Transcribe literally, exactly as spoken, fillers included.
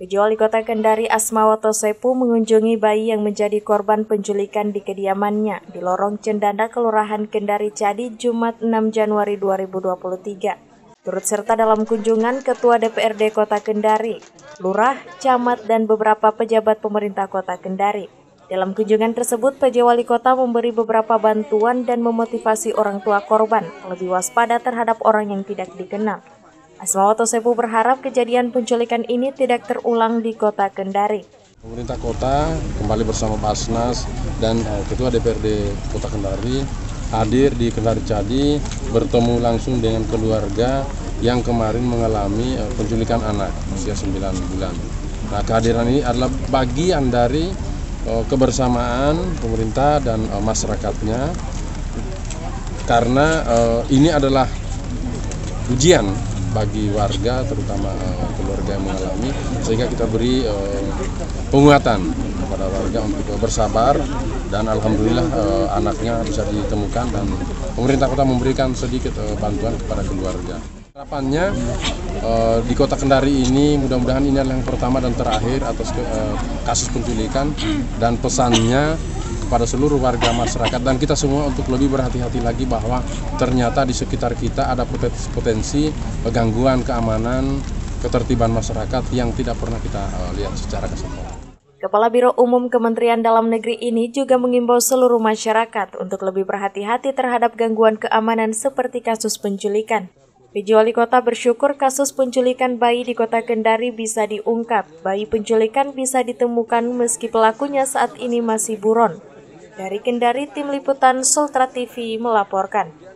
P J Wali Kota Kendari Asmawoto Sepu mengunjungi bayi yang menjadi korban penculikan di kediamannya di Lorong Cendana, Kelurahan Kendari Cadi, Jumat enam Januari dua ribu dua puluh tiga. Turut serta dalam kunjungan Ketua D P R D Kota Kendari, Lurah, Camat, dan beberapa pejabat pemerintah Kota Kendari. Dalam kunjungan tersebut, P J Wali Kota memberi beberapa bantuan dan memotivasi orang tua korban lebih waspada terhadap orang yang tidak dikenal. Asmawoto Sepu berharap kejadian penculikan ini tidak terulang di Kota Kendari. Pemerintah kota kembali bersama Basnas dan uh, Ketua D P R D Kota Kendari hadir di Kendari Cadi, bertemu langsung dengan keluarga yang kemarin mengalami uh, penculikan anak usia sembilan bulan. Nah, kehadiran ini adalah bagian dari uh, kebersamaan pemerintah dan uh, masyarakatnya, karena uh, ini adalah ujian bagi warga, terutama uh, keluarga yang mengalami, sehingga kita beri uh, penguatan kepada warga untuk bersabar, dan alhamdulillah uh, anaknya bisa ditemukan dan pemerintah kota memberikan sedikit uh, bantuan kepada keluarga. Harapannya uh, di Kota Kendari ini mudah-mudahan ini adalah yang pertama dan terakhir atas uh, kasus penculikan, dan pesannya pada seluruh warga masyarakat dan kita semua untuk lebih berhati-hati lagi bahwa ternyata di sekitar kita ada potensi gangguan keamanan, ketertiban masyarakat yang tidak pernah kita uh, lihat secara keseluruhan. Kepala Biro Umum Kementerian Dalam Negeri ini juga mengimbau seluruh masyarakat untuk lebih berhati-hati terhadap gangguan keamanan seperti kasus penculikan. P J Wali Kota bersyukur kasus penculikan bayi di Kota Kendari bisa diungkap. Bayi penculikan bisa ditemukan meski pelakunya saat ini masih buron. Dari Kendari, Tim Liputan Sultra T V melaporkan.